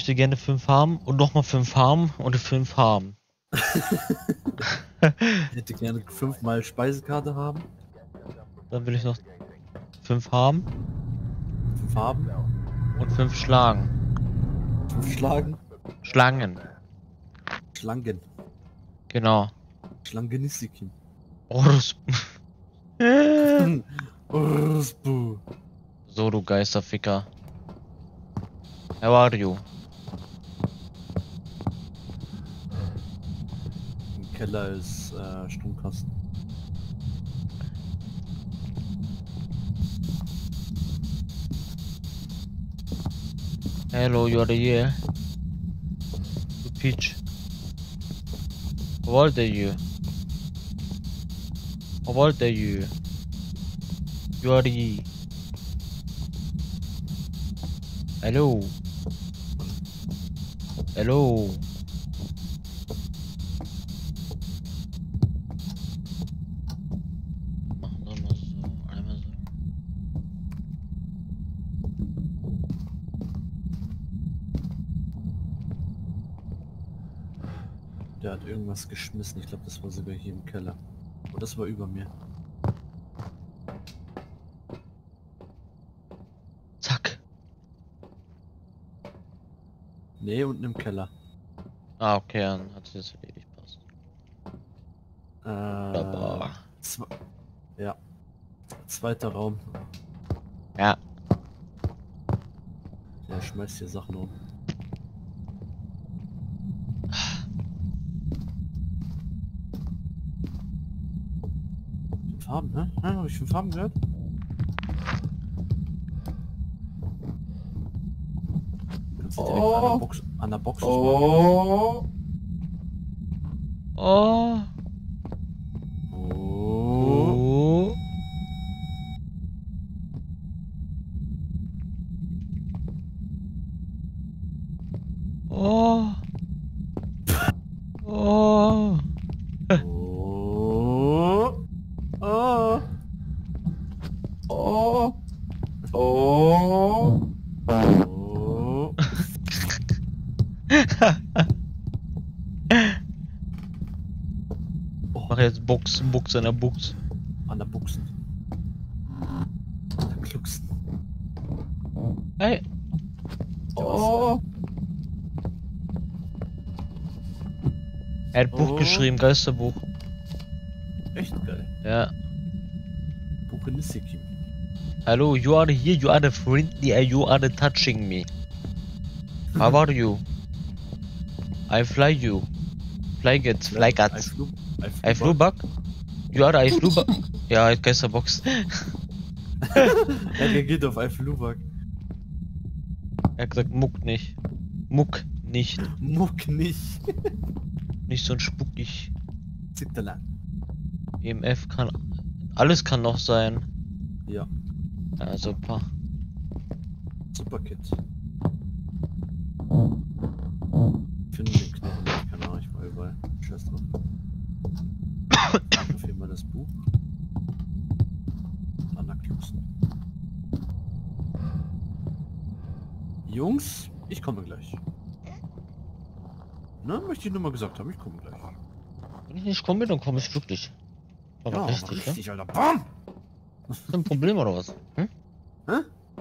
möchte gerne 5 haben und nochmal 5 haben und 5 haben. Ich hätte gerne 5-mal Speisekarte haben. Dann will ich noch 5 haben 5 haben. und 5 schlagen. 5 schlagen. Schlangen. Schlangen. Genau. Schlangenissiki. Ors. Ursbu. So, du Geisterficker. How are you? Im Keller ist Stromkasten. Hello, you're here. You peach. How old are you? How old are you? You are here. Hello. Hello. Machen wir mal so. Einmal so. Der hat irgendwas geschmissen. Ich glaube, das war sogar hier im Keller. Oh, das war über mir. Zack. Nee, unten im Keller. Ah, okay, dann hat sich das erledigt. Passt. Wunderbar. Ja. Zweiter Raum. Ja. Der schmeißt hier Sachen um. Farben, ne? Ja, hab ich 5 Farben gehört? Kannst du direkt an der Box Oh. Oh. Oh. Oh. Oh. Oh. Oh. Oh. Oh. Mach jetzt Box an der Box. An der Buchsen. An der Klucksen. Hey. Oh. Er hat Buch geschrieben, Geisterbuch. Echt geil. Ja. Buch in Nissiki. Hello, you are here, you are friendly, you are touching me. How are you? I fly you. Fly guts. I flew back. You are I flew back. Ja, Geisterbox. Er reagiert auf I flew back. Er hat gesagt, Muck nicht. Muck nicht. Muck nicht. Nicht so ein spuckig. Zitterland. EMF kann. Alles kann noch sein. Ja. Ja, super. Super Kid. Finde den Knochen nicht, keine Ahnung, ich war überall. Scheiß drauf. Auf jeden Fall das Buch. Anakluxen. Jungs, ich komme gleich. Na, möchte ich nur mal gesagt haben, ich komme gleich. Wenn ich nicht komme, dann komme ich wirklich. Aber Ja, richtig, richtig, Alter. Bam! Ist das ein Problem oder was? Hm? Hä?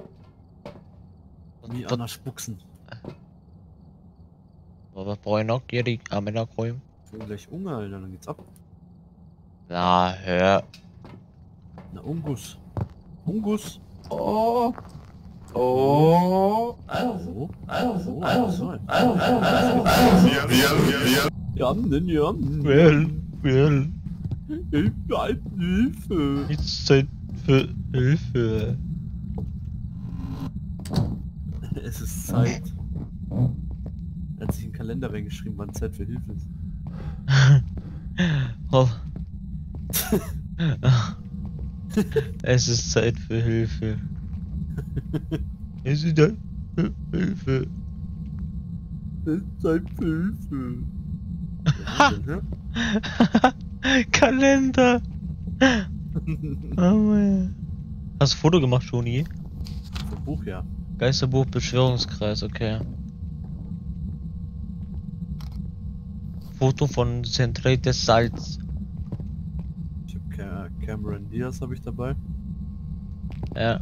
Wie Anna Spucksen. Was brauche ich noch? Hier die Männer räumen. Ich will gleich Hunger, Alter, dann geht's ab. Na, hör. Na, Ungus. Ungus. Oh. Oh. Oh. Jammen, jammen. Well. Hilfe. It's Zeit für Hilfe. Es ist Zeit. Er hat sich in den Kalender reingeschrieben, wann Zeit für Hilfe ist. Oh. Es ist Zeit für Hilfe. Es ist Zeit für Hilfe. Es ist Zeit für Hilfe. Kalender. Oh, ja. Hast du ein Foto gemacht, Joni? Vom Buch, ja. Geisterbuch Beschwörungskreis, okay. Foto von Zentrates Salz. Ich habe Cameron Diaz habe ich dabei. Ja.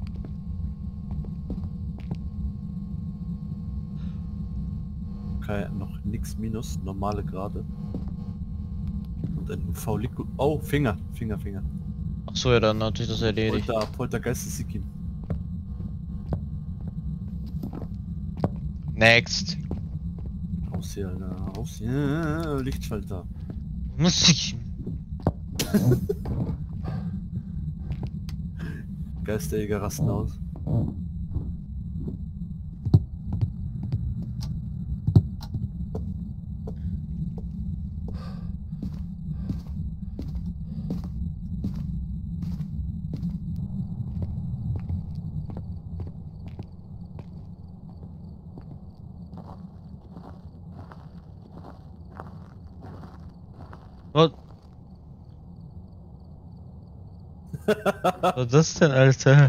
Okay, noch nix minus, normale Gerade. Und ein UV-Liquid. Oh, Finger. Achso, ja, dann hat sich das erledigt. Poltergeist ist Sikin. Next. Raus hier, Alter. Raus hier. Lichtschalter. Musik. Geisterjäger rasten aus. Was? Was ist das denn, Alter?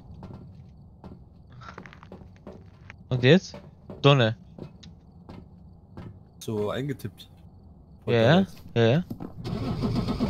Und jetzt? Donne. So eingetippt. Ja, ja, ja.